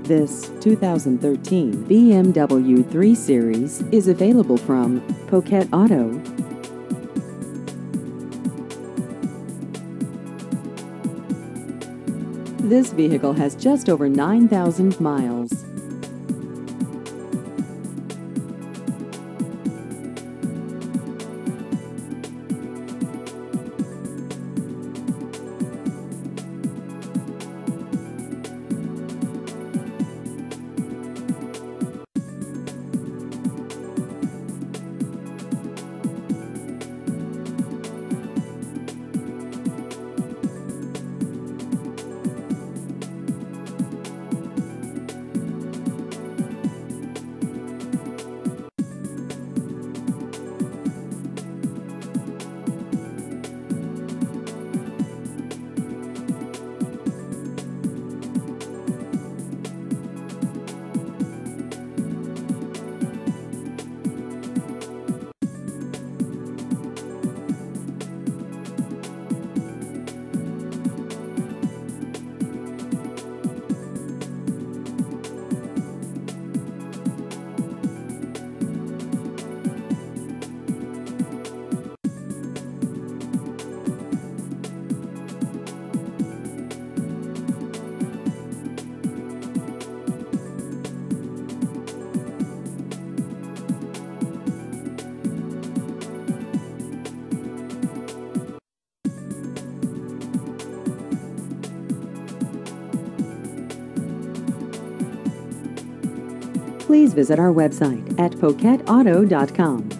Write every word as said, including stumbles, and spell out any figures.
This two thousand thirteen B M W three Series is available from Poquet Auto. This vehicle has just over nine thousand miles. Please visit our website at poquet auto dot com.